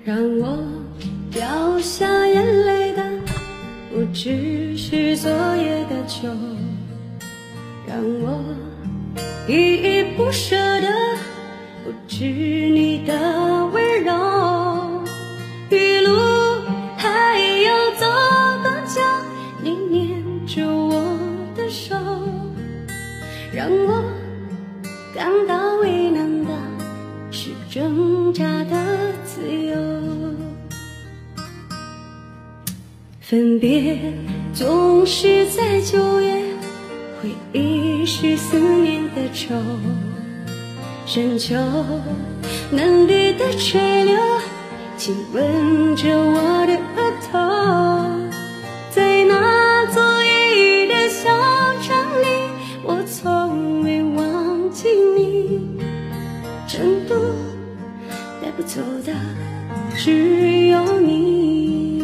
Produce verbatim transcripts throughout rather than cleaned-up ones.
让我掉下眼泪的不只是昨夜的酒，让我依依不舍的不止你的温柔。一路还要走多久，你捏着我的手，让我感到为难的是挣扎的自由。分别总是在九月，回忆是思念的愁，深秋嫩绿的垂柳亲吻着我的额头，在那左翼的小城里，我从未忘记你。成都带不走的只有你，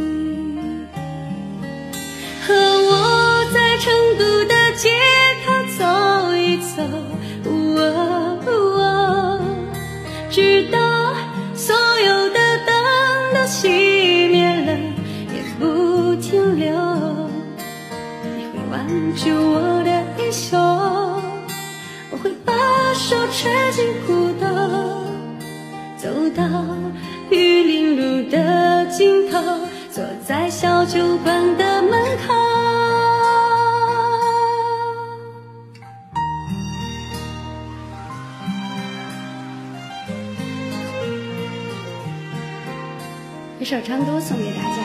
和我在成都的街头走一走，哦哦，直到所有的灯都熄灭了也不停留。你会挽住我的衣袖，我会把手揣进裤兜，走到玉林路的尽头，坐在小酒馆的门口。这首《成都》送给大家。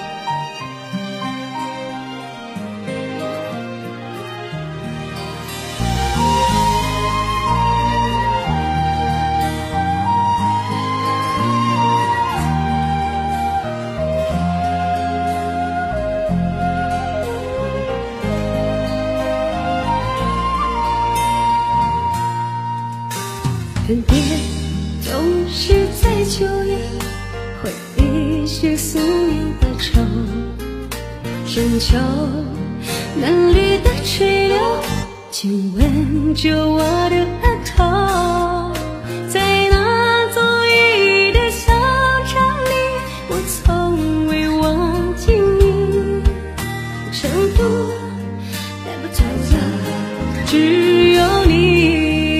分别总是在九月，回忆是思念的愁，深秋嫩绿的垂柳亲吻着我的额头，在那左翼的小城里，我从未忘记你。成都带不走的只有你，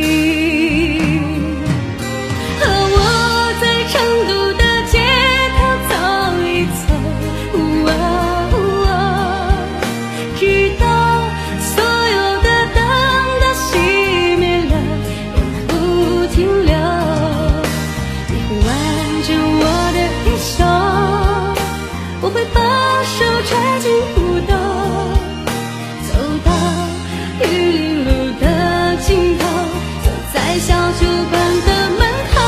我会把手揣进裤兜，走到玉林路的尽头，坐在小酒馆的门口。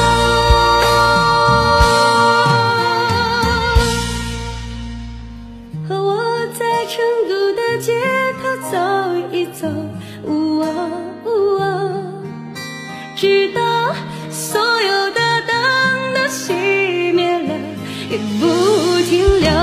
和我在成都的街头走一走，哦哦哦，直到所有的灯都熄灭了也不停留。